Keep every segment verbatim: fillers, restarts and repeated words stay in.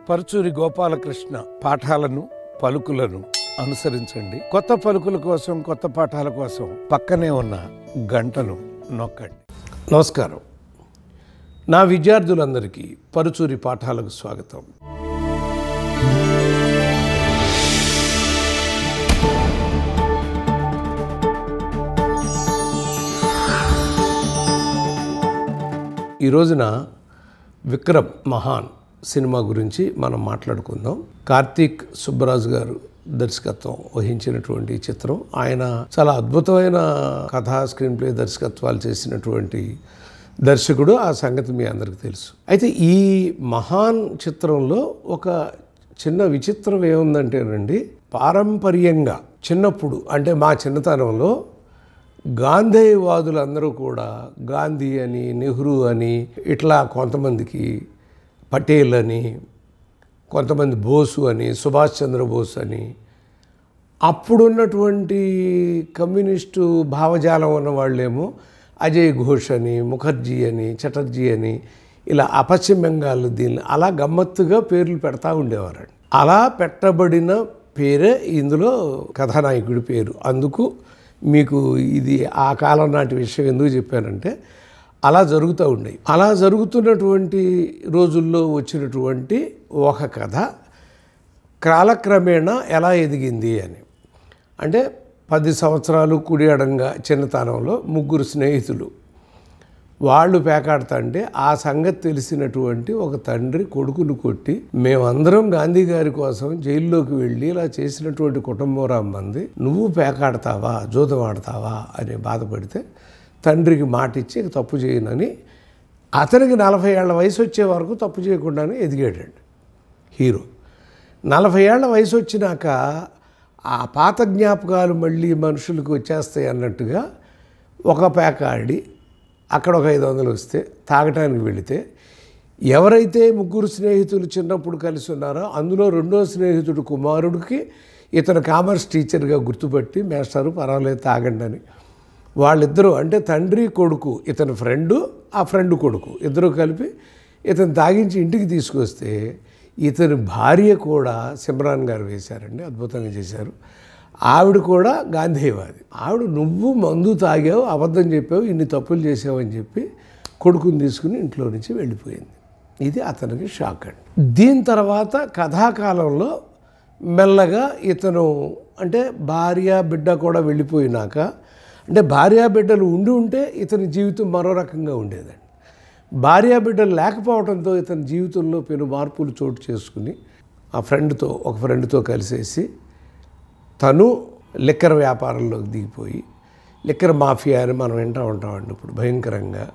పరుచూరి గోపాల కృష్ణ పాఠాలను పలుకులను అనుసరించండి. కొత్త పలుకుల కోసం, కొత్త పాఠాల కోసం పక్కనే ఉన్న గంటను నొక్కండి. నమస్కారం. నా విద్యార్థులందరికీ పరుచూరి పాఠాలకు స్వాగతం. ఈ రోజున విక్రమ్ మహాన్ సినిమా గురించి మనం మాట్లాడుకుందాం. కార్తీక్ సుబ్బరాజు గారు దర్శకత్వం వహించినటువంటి చిత్రం. ఆయన చాలా అద్భుతమైన కథా స్క్రీన్ ప్లే దర్శకత్వాలు చేసినటువంటి దర్శకుడు. ఆ సంగతి మీ అందరికీ తెలుసు. అయితే ఈ మహాన్ చిత్రంలో ఒక చిన్న విచిత్రం ఏముందంటేనండి, పారంపర్యంగా చిన్నప్పుడు అంటే మా చిన్నతనంలో గాంధేయవాదులందరూ కూడా గాంధీ అని, నెహ్రూ అని, ఇట్లా కొంతమందికి పటేల్ అని, కొంతమంది బోసు అని, సుభాష్ చంద్రబోస్ అని, అప్పుడున్నటువంటి కమ్యూనిస్టు భావజాలం ఉన్న వాళ్ళేమో అజయ్ ఘోష్ అని, ముఖర్జీ అని, చటర్జీ అని, ఇలా పశ్చిమ బెంగాల్ దీన్ని అలా గమ్మత్తుగా పేర్లు పెడతా ఉండేవారండి. అలా పెట్టబడిన పేరే ఇందులో కథానాయకుడి పేరు. అందుకు మీకు ఇది ఆ కాలం నాటి విషయం ఎందుకు చెప్పానంటే, అలా జరుగుతూ ఉండేవి. అలా జరుగుతున్నటువంటి రోజుల్లో వచ్చినటువంటి ఒక కథ కాలక్రమేణా ఎలా ఎదిగింది అని. అంటే పది సంవత్సరాలు కుడి అడంగా చిన్నతనంలో ముగ్గురు స్నేహితులు వాళ్ళు పేకాడుతుంటే ఆ సంగతి తెలిసినటువంటి ఒక తండ్రి కొడుకును కొట్టి, మేమందరం గాంధీ గారి కోసం జైల్లోకి వెళ్ళి ఇలా చేసినటువంటి కుటుంబం రమ్మంది, నువ్వు పేకాడతావా, జూదం ఆడతావా అని బాధపడితే తండ్రికి మాట ఇచ్చి తప్పు చేయనని, అతనికి నలభై ఏళ్ల వయసు వచ్చే వరకు తప్పు చేయకుండానే ఎదిగాడండి హీరో. నలభై ఏళ్ల వయసు వచ్చినాక ఆ పాత జ్ఞాపకాలు మళ్ళీ మనుషులకు వచ్చేస్తాయి అన్నట్టుగా ఒక పేక ఆడి అక్కడ ఒక ఐదు వందలు వస్తే తాగటానికి వెళితే, ఎవరైతే ముగ్గురు స్నేహితులు చిన్నప్పుడు కలిసి ఉన్నారో అందులో రెండో స్నేహితుడు కుమారుడికి ఇతను కామర్స్ టీచర్గా గుర్తుపట్టి, మేస్టారు పర్వాలేదు తాగండి అని, వాళ్ళిద్దరూ అంటే తండ్రి కొడుకు, ఇతని ఫ్రెండు ఆ ఫ్రెండ్ కొడుకు ఇద్దరు కలిపి ఇతను తాగించి ఇంటికి తీసుకొస్తే, ఇతని భార్య కూడా సిమ్రాన్ గారు వేశారండి, అద్భుతంగా చేశారు. ఆవిడ కూడా గాంధేయవాది. ఆవిడ నువ్వు మందు తాగావు, అబద్ధం చెప్పావు, ఇన్ని తప్పులు చేసావు అని చెప్పి కొడుకుని తీసుకుని ఇంట్లో నుంచి వెళ్ళిపోయింది. ఇది అతనికి షాక్ అండి. దీని తర్వాత కథాకాలంలో మెల్లగా ఇతను అంటే భార్య బిడ్డ కూడా వెళ్ళిపోయినాక, అంటే భార్యాబిడ్డలు ఉండి ఉంటే ఇతని జీవితం మరో రకంగా ఉండేదండి. భార్యాబిడ్డలు లేకపోవడంతో ఇతని జీవితంలో పెను మార్పులు చోటు చేసుకుని ఆ ఫ్రెండ్తో ఒక ఫ్రెండ్తో కలిసేసి తను లిక్కర్ వ్యాపారంలోకి దిగిపోయి, లిక్కర్ మాఫియా అని మనం వింటూ ఉంటామండి ఇప్పుడు భయంకరంగా.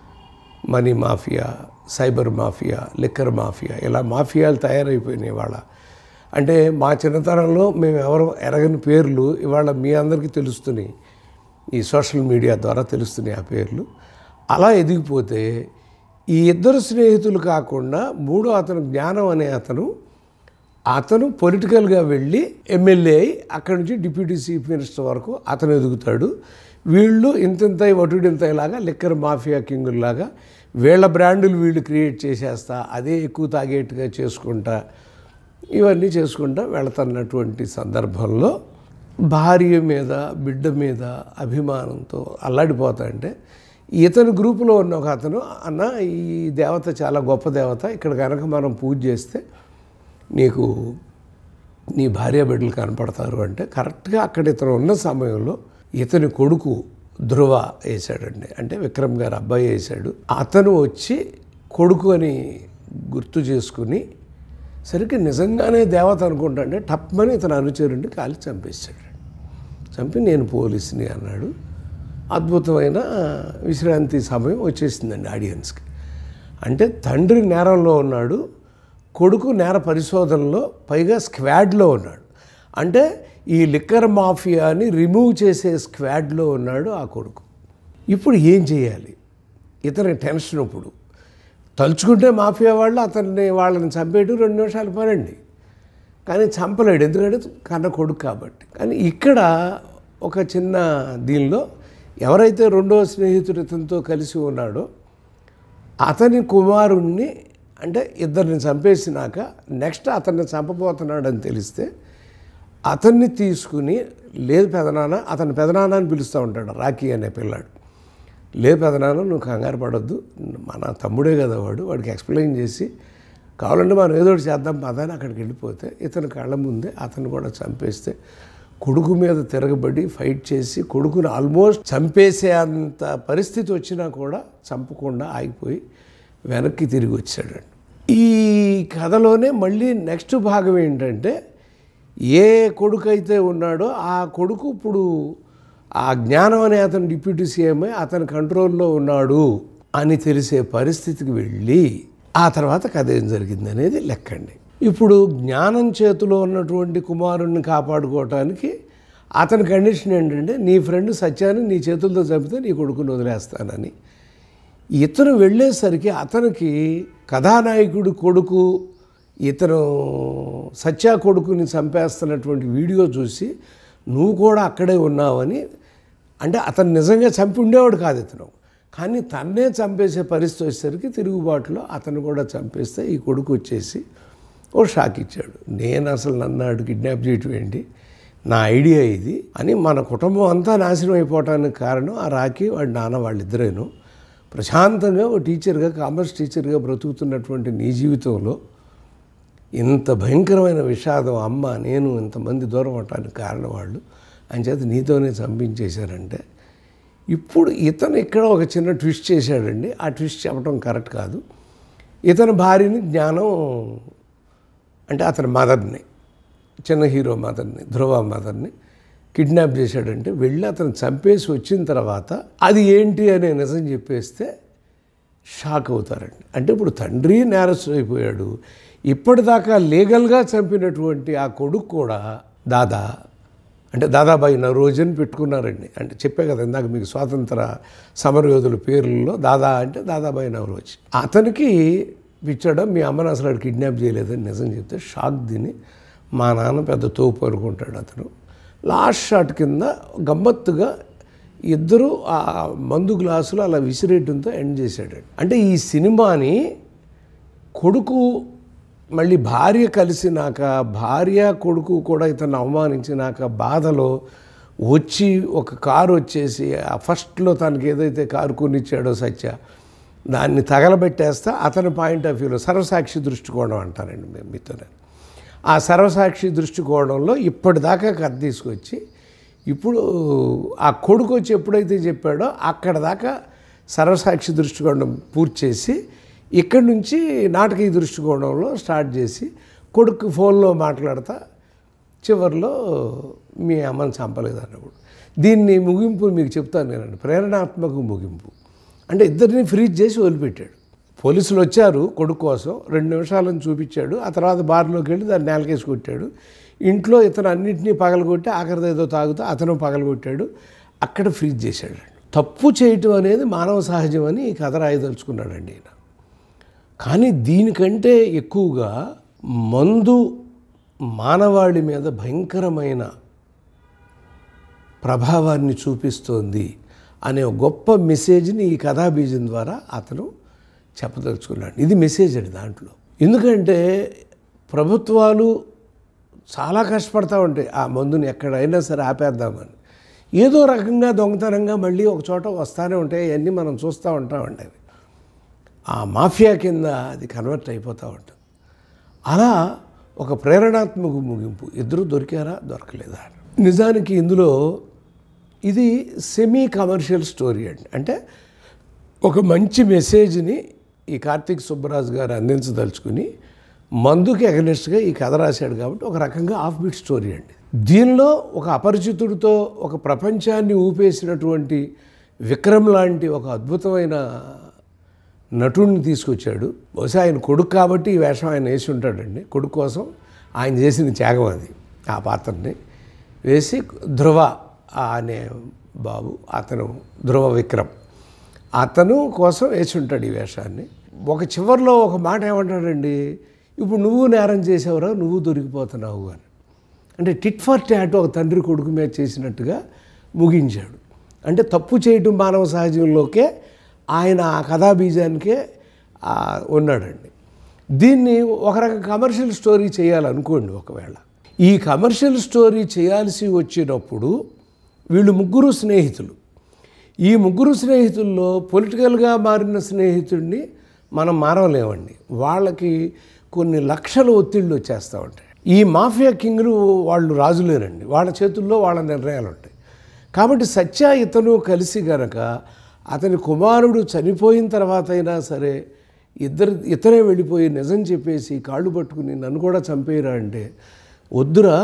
Money mafia, cyber mafia, liquor mafia, ఇలా మాఫియాలు తయారైపోయినాయి ఇవాళ. అంటే మా చిన్నతనంలో మేము ఎవరు ఎరగని పేర్లు ఇవాళ మీ అందరికీ తెలుస్తున్నాయి, ఈ సోషల్ మీడియా ద్వారా తెలుస్తున్నాయి ఆ పేర్లు. అలా ఎదిగిపోతే ఈ ఇద్దరు స్నేహితులు కాకుండా మూడో అతను జ్ఞానం అనే అతను అతను పొలిటికల్గా వెళ్ళి ఎమ్మెల్యే అయి అక్కడి నుంచి డిప్యూటీ చీఫ్ మినిస్టర్ వరకు అతను ఎదుగుతాడు. వీళ్ళు ఇంతింతై వటుడింతైలాగా లిక్కర్ మాఫియా కింగుల్లాగా వీళ్ళ బ్రాండులు వీళ్ళు క్రియేట్ చేసేస్తా, అదే ఎక్కువ తాగేట్టుగా చేసుకుంటా, ఇవన్నీ చేసుకుంటా వెళుతున్నటువంటి సందర్భంలో భార్య మీద బిడ్డ మీద అభిమానంతో అల్లాడిపోతా అంటే, ఇతని గ్రూపులో ఉన్న ఒక అతను, అన్న ఈ దేవత చాలా గొప్ప దేవత, ఇక్కడ కనుక మనం పూజ చేస్తే నీకు నీ భార్య బిడ్డలు కనపడతారు అంటే, కరెక్ట్గా అక్కడ ఇతను ఉన్న సమయంలో ఇతని కొడుకు ధృవ వేశాడండి, అంటే విక్రమ్ గారు అబ్బాయి వేశాడు. అతను వచ్చి కొడుకు అని గుర్తు చేసుకుని సరిగ్గా నిజంగానే దేవత అనుకుంటాంటే టప్మని ఇతను అనుచరుడిని కాలి చంపేశాడు. చంపి నేను పోలీసుని అన్నాడు. అద్భుతమైన విశ్రాంతి సమయం వచ్చేసిందండి ఆడియన్స్కి. అంటే తండ్రి నేరంలో ఉన్నాడు, కొడుకు నేర పరిశోధనలో, పైగా స్క్వాడ్లో ఉన్నాడు. అంటే ఈ లిక్కర్ మాఫియాని రిమూవ్ చేసే స్క్వాడ్లో ఉన్నాడు ఆ కొడుకు. ఇప్పుడు ఏం చేయాలి? ఇతని టెన్షన్. ఇప్పుడు తలుచుకుంటే మాఫియా వాళ్ళు అతన్ని వాళ్ళని చంపేయడం రెండు నిమిషాలు పనండి, కానీ చంపలేడు, ఎందుకంటే కన్న కొడుకు కాబట్టి. కానీ ఇక్కడ ఒక చిన్న దీనిలో ఎవరైతే రెండో స్నేహితుడు ఇతనితో కలిసి ఉన్నాడో అతని కుమారుణ్ణి అంటే ఇద్దరిని చంపేసినాక నెక్స్ట్ అతన్ని చంపబోతున్నాడని తెలిస్తే అతన్ని తీసుకుని లేదు పెదనాన్న, అతని పెదనాన్న అని పిలుస్తూ ఉంటాడు రాఖీ అనే పిల్లాడు. లేదు పెదనాన్న నువ్వు కంగారు పడొద్దు, మన తమ్ముడే కదా వాడు, వాడికి ఎక్స్ప్లెయిన్ చేసి కావాలంటే మనం ఏదో ఒకటి చేద్దాం పదని అక్కడికి వెళ్ళిపోతే ఇతని కళ్ళ ముందే అతను కూడా చంపేస్తే కొడుకు మీద తిరగబడి ఫైట్ చేసి కొడుకుని ఆల్మోస్ట్ చంపేసే అంత పరిస్థితి వచ్చినా కూడా చంపకుండా ఆగిపోయి వెనక్కి తిరిగి వచ్చాడండి. ఈ కథలోనే మళ్ళీ నెక్స్ట్ భాగం ఏంటంటే ఏ కొడుకు అయితే ఉన్నాడో ఆ కొడుకు ఇప్పుడు ఆ జ్ఞానం అనే అతను డిప్యూటీ సీఎం అతని కంట్రోల్లో ఉన్నాడు అని తెలిసే పరిస్థితికి వెళ్ళి ఆ తర్వాత కథ ఏం జరిగింది అనేది లెక్కండి. ఇప్పుడు జ్ఞానం చేతిలో ఉన్నటువంటి కుమారుణ్ణి కాపాడుకోవటానికి అతని కండిషన్ ఏంటంటే నీ ఫ్రెండ్ సత్యాన్ని నీ చేతులతో చంపితే నీ కొడుకుని వదిలేస్తానని. ఇతను వెళ్ళేసరికి అతనికి కథానాయకుడి కొడుకు ఇతను సత్య కొడుకుని చంపేస్తున్నటువంటి వీడియో చూసి నువ్వు కూడా అక్కడే ఉన్నావని, అంటే అతను నిజంగా చంపి ఉండేవాడు కాదు ఇతను, కానీ తన్నే చంపేసే పరిస్థితి వచ్చేసరికి తిరుగుబాటులో అతను కూడా చంపేస్తే ఈ కొడుకు వచ్చేసి ఓ షాక్ ఇచ్చాడు. నేను అసలు నన్ను కిడ్నాప్ చేయటం ఏంటి, నా ఐడియా ఇది అని మన కుటుంబం అంతా నాశనం అయిపోవటానికి కారణం ఆ రాఖీ వాడి నాన్న వాళ్ళిద్దరేను. ప్రశాంతంగా ఓ టీచర్గా కామర్స్ టీచర్గా బ్రతుకుతున్నటువంటి నీ జీవితంలో ఇంత భయంకరమైన విషాదం అమ్మ నేను ఇంతమంది దూరం అవటానికి కారణం వాళ్ళు అని చేత నీతోనే చంపించేశారంటే ఇప్పుడు ఇతను ఇక్కడ ఒక చిన్న ట్విస్ట్ చేశాడండి. ఆ ట్విస్ట్ చెప్పడం కరెక్ట్ కాదు. ఇతని భార్యని జ్ఞానం అంటే అతని మదర్ని, చిన్న హీరో మదర్ని, ధ్రువ మదర్ని కిడ్నాప్ చేశాడంటే వెళ్ళి అతను చంపేసి వచ్చిన తర్వాత అది ఏంటి అనే నిజం చెప్పేస్తే షాక్ అవుతారండి. అంటే ఇప్పుడు తండ్రి నేరస్తుడు అయిపోయాడు, ఇప్పటిదాకా లీగల్గా చంపినటువంటి ఆ కొడుకు కూడా దాదా అంటే దాదాబాయి నరోజని పెట్టుకున్నారండి. అంటే చెప్పే కదా ఇందాక మీకు స్వాతంత్ర సమరయోధుల పేర్లలో దాదా అంటే దాదాబాయి నవరోజ్. అతనికి పిచ్చడం మీ అమ్మని అసలు కిడ్నాప్ చేయలేదని నిజం చెప్తే షాక్ తిని మా నాన్న పెద్ద తోపు అనుకుంటాడు అతను. లాస్ట్ షాట్ కింద గమ్మత్తుగా ఇద్దరు ఆ మందు గ్లాసులు అలా విసిరేయడంతో ఎండ్ చేశాడు. అంటే ఈ సినిమాని కొడుకు మళ్ళీ భార్య కలిసినాక భార్య కొడుకు కూడా ఇతను అవమానించినాక బాధలో వచ్చి ఒక కారు వచ్చేసి ఆ ఫస్ట్లో తనకి ఏదైతే కారు కొనిచ్చాడో సత్య దాన్ని తగలబెట్టేస్తా అతని పాయింట్ ఆఫ్ వ్యూలో సర్వసాక్షి దృష్టికోణం అంటారండి మేము మీతోనే. ఆ సర్వసాక్షి దృష్టికోణంలో ఇప్పటిదాకా కథ తీసుకొచ్చి ఇప్పుడు ఆ కొడుకు వచ్చి ఎప్పుడైతే చెప్పాడో అక్కడ దాకా సర్వసాక్షి దృష్టికోణం పూర్తి చేసి ఇక్కడి నుంచి నాటకీయ దృష్టికోణంలో స్టార్ట్ చేసి కొడుకు ఫోన్లో మాట్లాడతా చివరిలో మీ అమ్మని చంపలేదు అన్నప్పుడు దీన్ని ముగింపు మీకు చెప్తాను నేనండి. ప్రేరణాత్మక ముగింపు అంటే ఇద్దరిని ఫ్రీజ్ చేసి వదిలిపెట్టాడు. పోలీసులు వచ్చారు కొడుకు కోసం, రెండు నిమిషాలను చూపించాడు, ఆ తర్వాత బార్లోకి వెళ్ళి దాన్ని నేలకేసి కొట్టాడు. ఇంట్లో ఇతను అన్నింటినీ పగలగొట్టి ఆఖరిది ఏదో తాగుతూ అతను పగలగొట్టాడు, అక్కడ ఫ్రీజ్ చేశాడు. తప్పు చేయటం అనేది మానవ సహజం అని ఈ కథ రాయదలుచుకున్నాడండి ఈయన. కానీ దీనికంటే ఎక్కువగా మందు మానవాళి మీద భయంకరమైన ప్రభావాన్ని చూపిస్తోంది అనే గొప్ప మెసేజ్ని ఈ కథాబీజం ద్వారా అతను చెప్పదలుచుకున్నాడు. ఇది మెసేజ్ అండి దాంట్లో. ఎందుకంటే ప్రభుత్వాలు చాలా కష్టపడతా ఉంటాయి ఆ మందుని ఎక్కడైనా సరే ఆపేద్దామని. ఏదో రకంగా దొంగతనంగా మళ్ళీ ఒక చోట వస్తూనే ఉంటాయి, అవన్నీ మనం చూస్తూ ఉంటామండి. అవి ఆ మాఫియా కింద అది కన్వర్ట్ అయిపోతూ ఉంటుంది. అలా ఒక ప్రేరణాత్మక ముగింపు. ఇద్దరు దొరికారా దొరకలేదా? నిజానికి ఇందులో ఇది సెమీ కమర్షియల్ స్టోరీ అండి. అంటే ఒక మంచి మెసేజ్ని ఈ కార్తీక్ సుబ్బరాజు గారు అందించదలుచుకుని మందుకి అగెనిస్ట్గా ఈ కథ రాశాడు కాబట్టి ఒక రకంగా ఆఫ్ బీట్ స్టోరీ అండి. దీనిలో ఒక అపరిచితుడితో ఒక ప్రపంచాన్ని ఊపేసినటువంటి విక్రమ్ లాంటి ఒక అద్భుతమైన నటుడిని తీసుకొచ్చాడు. బహుశా ఆయన కొడుకు కాబట్టి ఈ వేషం ఆయన వేసి ఉంటాడండి. కొడుకు కోసం ఆయన చేసిన త్యాగం అది. ఆ పాత్రని వేసి ధ్రువ అనే బాబు, అతను ధ్రువ విక్రమ్, అతను కోసం వేసి ఉంటాడు ఈ వేషాన్ని. ఒక చివరిలో ఒక మాట ఏమంటాడండి, ఇప్పుడు నువ్వు నేరం చేసావురా, నువ్వు దొరికిపోతున్నావు అని. అంటే టిట్ ఫర్ టాట్ ఒక తండ్రి కొడుకు మీద చేసినట్టుగా ముగించాడు. అంటే తప్పు చేయటం మానవ సహజంలోకే ఆయన ఆ కథాబీజానికే ఉన్నాడండి. దీన్ని ఒక రకం కమర్షియల్ స్టోరీ చేయాలనుకోండి. ఒకవేళ ఈ కమర్షియల్ స్టోరీ చేయాల్సి వచ్చినప్పుడు వీళ్ళు ముగ్గురు స్నేహితులు. ఈ ముగ్గురు స్నేహితుల్లో పొలిటికల్గా మారిన స్నేహితుడిని మనం మారలేమండి. వాళ్ళకి కొన్ని లక్షల ఒత్తిళ్ళు వచ్చేస్తూ ఉంటాయి. ఈ మాఫియా కింగ్లు వాళ్ళు రాజులేనండి, వాళ్ళ చేతుల్లో వాళ్ళ నిర్ణయాలు ఉంటాయి. కాబట్టి సత్య ఇతను కలిసి గనక అతని కుమారుడు చనిపోయిన తర్వాత అయినా సరే ఇద్దరు ఇతనే వెళ్ళిపోయి నిజం చెప్పేసి కాళ్ళు పట్టుకుని నన్ను కూడా చంపేయరా అంటే, వద్దురా,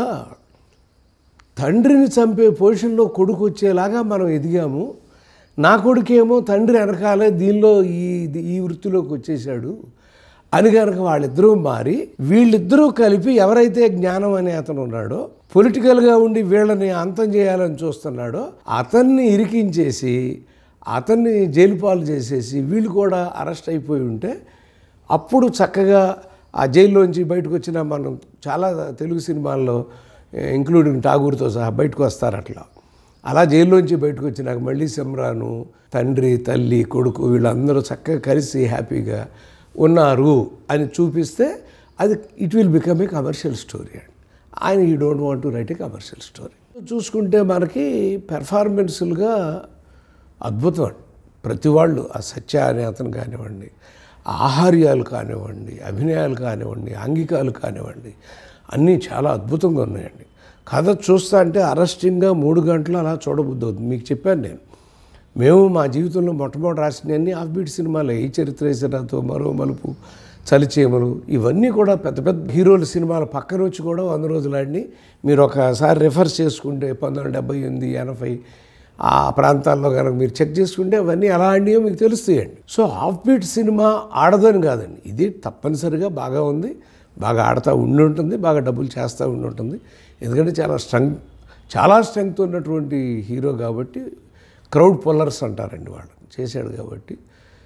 తండ్రిని చంపే పొజిషన్లో కొడుకు వచ్చేలాగా మనం ఎదిగాము, నా కొడుకేమో తండ్రి వెనకాలే దీనిలో ఈ ఈ వృత్తిలోకి వచ్చేసాడు అని కనుక వాళ్ళిద్దరూ మారి వీళ్ళిద్దరూ కలిపి ఎవరైతే జ్ఞానం అనే అతను ఉన్నాడో, పొలిటికల్గా ఉండి వీళ్ళని అంతం చేయాలని చూస్తున్నాడో అతన్ని ఇరికించేసి అతన్ని జైలు పాలు చేసేసి వీళ్ళు కూడా అరెస్ట్ అయిపోయి ఉంటే అప్పుడు చక్కగా ఆ జైల్లోంచి బయటకు వచ్చిన మనం చాలా తెలుగు సినిమాల్లో ఇంక్లూడింగ్ ఠాగూర్తో సహా బయటకు వస్తారు. అట్లా అలా జైల్లోంచి బయటకు వచ్చినాక మళ్ళీ సిమ్రాను, తండ్రి, తల్లి, కొడుకు వీళ్ళందరూ చక్కగా కలిసి హ్యాపీగా ఉన్నారు అని చూపిస్తే అది it will become a commercial story. అండి ఆయన you don't want to write a commercial story. చూసుకుంటే మనకి పెర్ఫార్మెన్సులుగా అద్భుతం అండి. ప్రతి వాళ్ళు ఆ సత్య అనే అతను కానివ్వండి, ఆహార్యాలు కానివ్వండి, అభినయాలు కానివ్వండి, ఆంగికాలు కానివ్వండి, అన్నీ చాలా అద్భుతంగా ఉన్నాయండి. కథ చూస్తా అంటే అరెస్టింగ్గా మూడు గంటలు అలా చూడబుద్ధి అవుతుంది. మీకు చెప్పాను నేను, మేము మా జీవితంలో మొట్టమొదటి రాసినవన్నీ ఆఫ్ బీట్ సినిమాలే. ఈ చరిత్రేసరాతో, మరో మలుపు, చలిచేమలు, ఇవన్నీ కూడా పెద్ద పెద్ద హీరోల సినిమాల పక్కన వచ్చి కూడా వంద రోజులు ఆడిని మీరు ఒకసారి రిఫర్స్ చేసుకుంటే పంతొమ్మిది వందల డెబ్బై ఎనిమిది ఎనభై ఆ ప్రాంతాల్లో కనుక మీరు చెక్ చేసుకుంటే అవన్నీ ఎలా ఆడినాయో మీకు తెలుస్తాయండి. సో ఆఫ్ బీట్ సినిమా ఆడదని కాదండి, ఇది తప్పనిసరిగా బాగా ఉంది, బాగా ఆడుతూ ఉండి ఉంటుంది, బాగా డబ్బులు చేస్తూ ఉండి ఉంటుంది. ఎందుకంటే చాలా స్ట్రెంగ్ చాలా స్ట్రెంగ్త్ ఉన్నటువంటి హీరో కాబట్టి, క్రౌడ్ పుల్లర్స్ అంటారండి వాళ్ళు, చేశాడు కాబట్టి.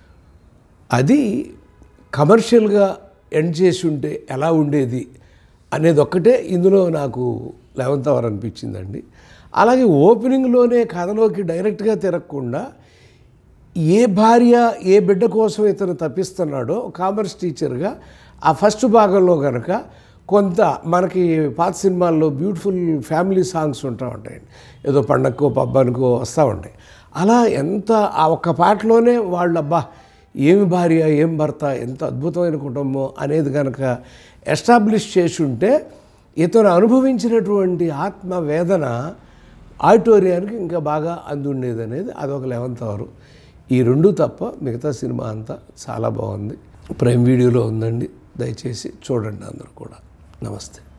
అది కమర్షియల్గా ఎండ్ చేసి ఉంటే ఎలా ఉండేది అనేది ఒక్కటే ఇందులో నాకు లెవెంత్ అవర్ అనిపించిందండి. అలాగే ఓపెనింగ్లోనే కథలోకి డైరెక్ట్గా తిరగకుండా ఏ భార్య ఏ బిడ్డ కోసం ఇతను తప్పిస్తున్నాడో కామర్స్ టీచర్గా ఆ ఫస్ట్ భాగంలో కనుక కొంత మనకి పాత సినిమాల్లో బ్యూటిఫుల్ ఫ్యామిలీ సాంగ్స్ ఉంటా ఉంటాయండి, ఏదో పండగకో పబ్బానికో వస్తూ ఉంటాయి. అలా ఎంత ఆ ఒక్క పాటలోనే వాళ్ళు అబ్బా ఏమి భార్య ఏం భర్త ఎంత అద్భుతమైన కుటుంబం అనేది కనుక ఎస్టాబ్లిష్ చేసి ఉంటే ఇతను అనుభవించినటువంటి ఆత్మవేదన ఆడిటోరియానికి ఇంకా బాగా అందుండేది అనేది అదొక లెవెంత్ అవరు. ఈ రెండు తప్ప మిగతా సినిమా అంతా చాలా బాగుంది. ప్రైమ్ వీడియోలో ఉందండి, దయచేసి చూడండి అందరూ కూడా. నమస్తే.